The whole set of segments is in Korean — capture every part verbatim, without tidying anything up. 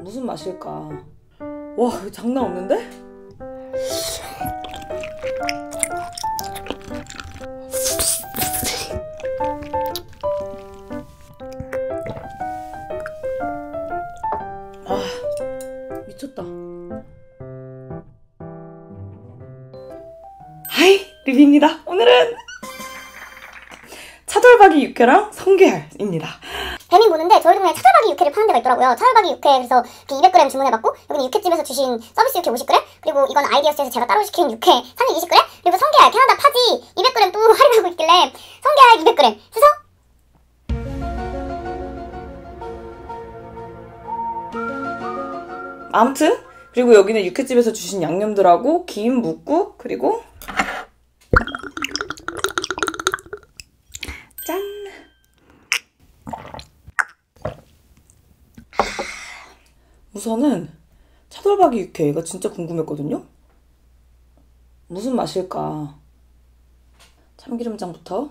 무슨 맛일까? 와, 이거 장난 없는데? 아, 미쳤다. 하이, 리뷰입니다. 오늘은 차돌박이 육회랑 성게알입니다. 배민 보는데 저희 동네에 차돌박이 육회를 파는 데가 있더라고요. 차돌박이 육회, 그래서 이백 그램 주문해봤고, 여기는 육회집에서 주신 서비스 육회 오십 그램, 그리고 이건 아이디어스에서 제가 따로 시킨 육회 삼백이십 그램, 그리고 성게알 캐나다 파지 이백 그램 또 할인하고 있길래 성게알 이백 그램 해서 아무튼 그리고 여기는 육회집에서 주신 양념들하고 김, 묵국, 그리고 짠! 우선은 차돌박이 육회가 진짜 궁금했거든요? 무슨 맛일까? 참기름장부터.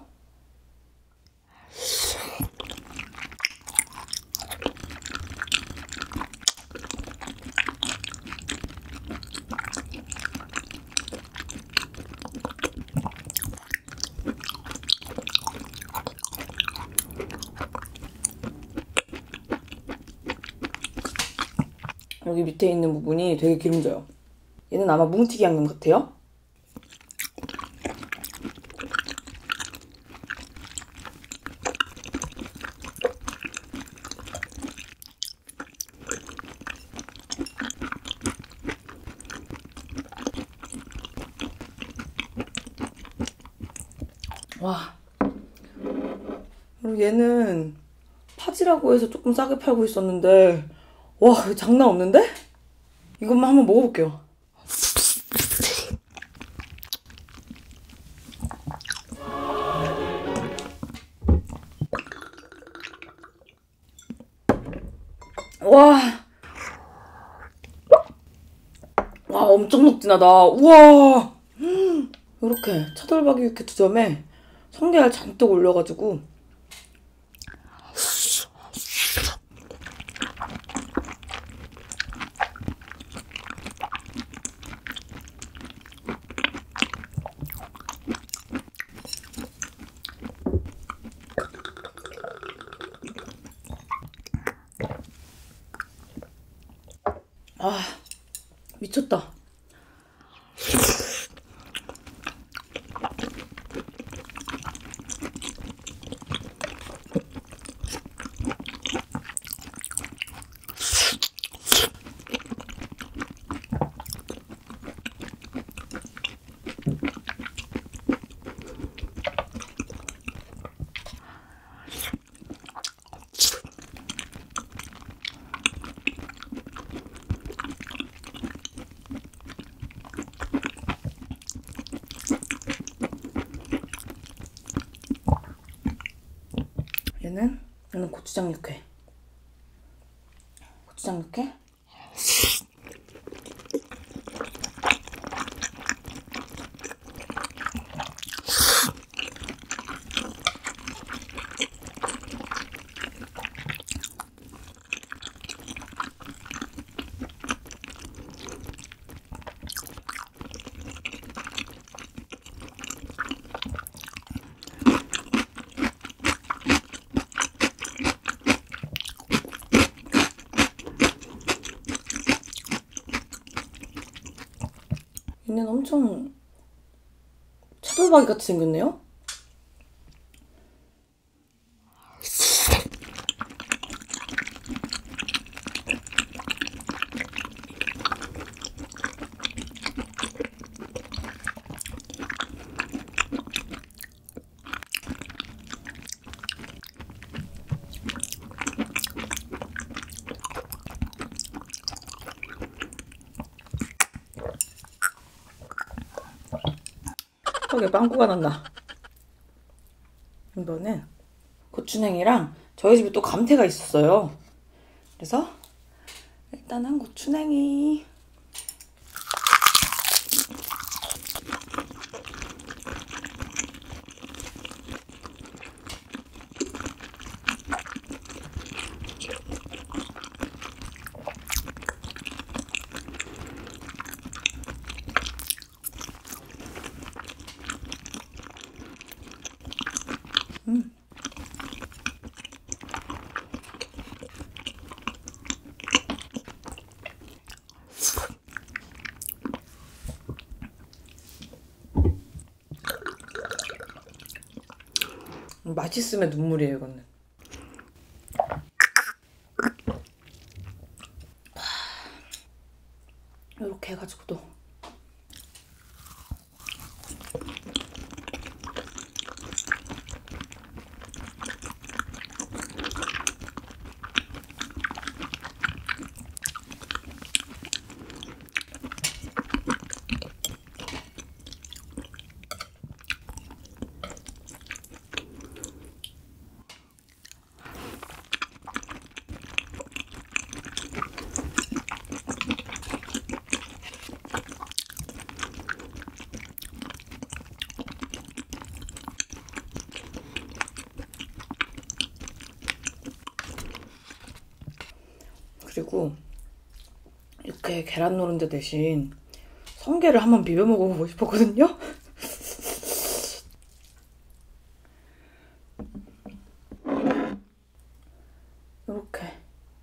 여기 밑에 있는 부분이 되게 기름져요. 얘는 아마 뭉티기 양념 같아요. 와. 그리고 얘는 파지라고 해서 조금 싸게 팔고 있었는데, 와, 이거 장난 없는데? 이것만 한번 먹어볼게요. 와. 와, 엄청 녹진하다. 우와. 이렇게 차돌박이 육회 두 점에 성게알 잔뜩 올려가지고 아, 미쳤다. 얘는, 얘는 고추장 육회. 고추장 육회? 얘는 엄청 차돌박이 같이 생겼네요? 턱에 빵꾸가 났나. 이거는 고추냉이랑 저희 집에 또 감태가 있었어요. 그래서 일단은 고추냉이, 맛있음의 눈물이에요, 이거는. 이렇게 해가지고도 그리고 이렇게 계란 노른자 대신 성게를 한번 비벼 먹어보고 싶었거든요. 이렇게.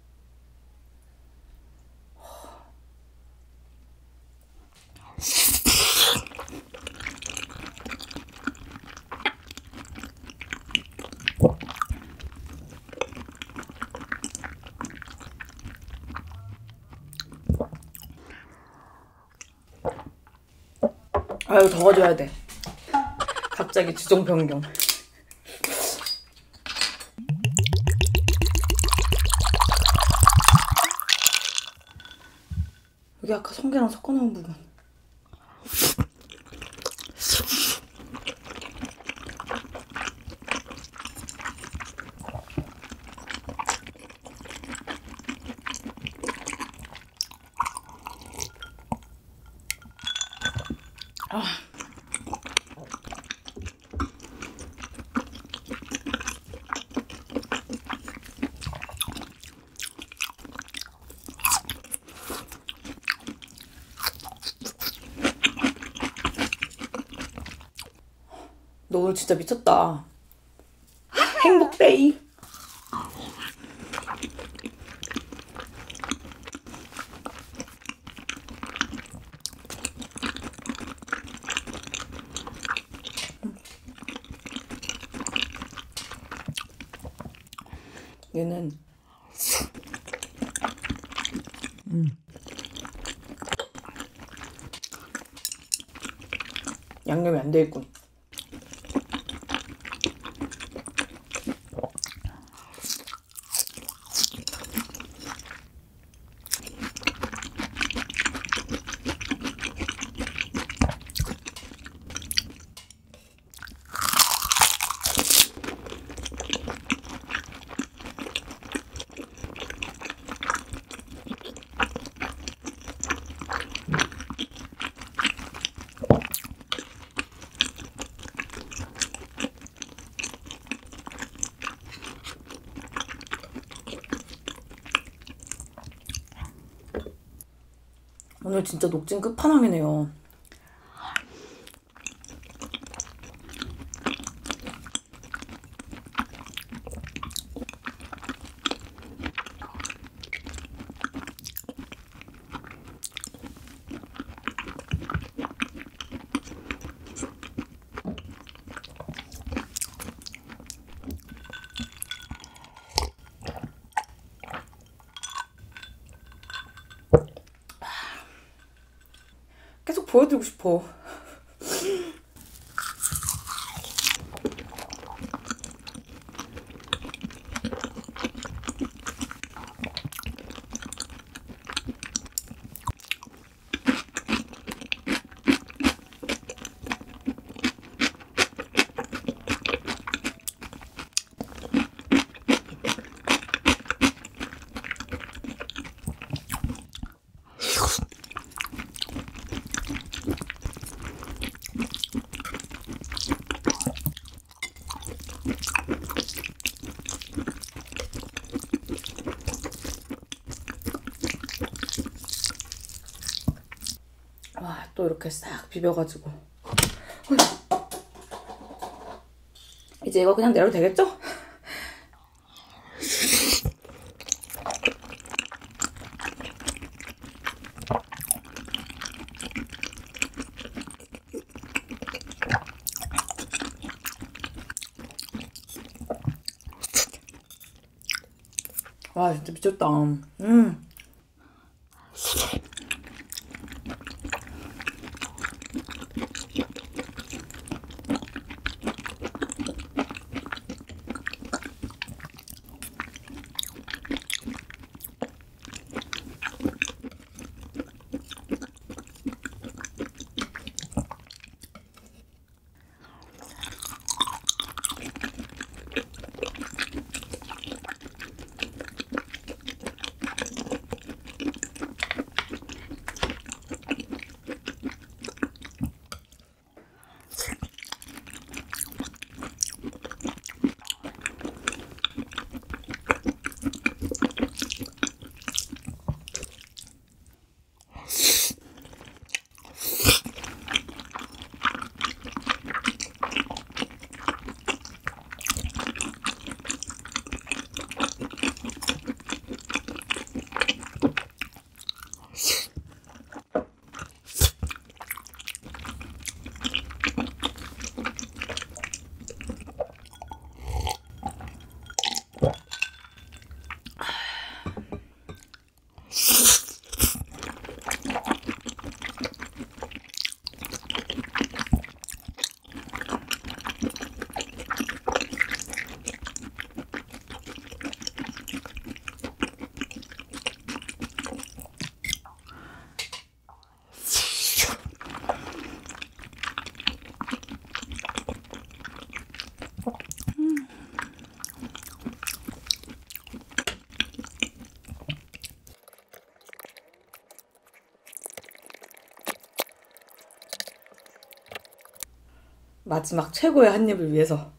아유, 적어줘야 돼. 갑자기 주종 변경. 여기 아까 성게랑 섞어 놓은 부분. 아. 너 오늘 진짜 미쳤다. 행복데이. 얘는 음. 양념이 안 돼 있군. 오늘 진짜 녹진 끝판왕이네요. 계속 보여드리고 싶어. 와, 또 이렇게 싹 비벼가지고 이제 이거 그냥 내려도 되겠죠? 와, 진짜 미쳤다. 음. 마지막 최고의 한 입을 위해서.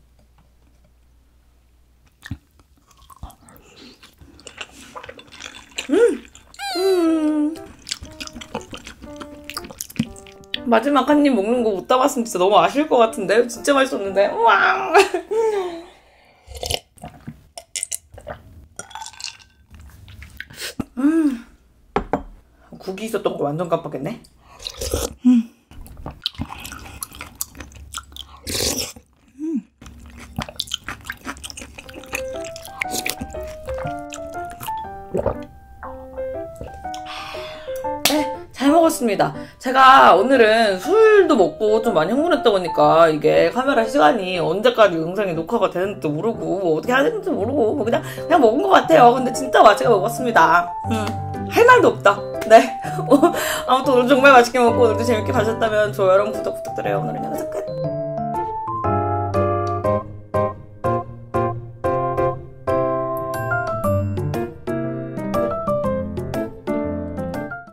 음! 음! 마지막 한 입 먹는 거 못 담았으면 진짜 너무 아쉬울 것 같은데? 진짜 맛있었는데? 우와! 음. 국이 있었던 거 완전 깜빡했네? 음. 네, 잘 먹었습니다. 제가 오늘은 술도 먹고 좀 많이 흥분했다 보니까 이게 카메라 시간이 언제까지 영상이 녹화가 되는지도 모르고 뭐 어떻게 해야 되는지도 모르고 뭐 그냥 그냥 먹은 것 같아요. 근데 진짜 맛있게 먹었습니다. 음, 할 말도 없다. 네. 아무튼 오늘 정말 맛있게 먹고 오늘도 재밌게 봐주셨다면 좋아요랑 구독 부탁드려요. 오늘은 여기서 끝.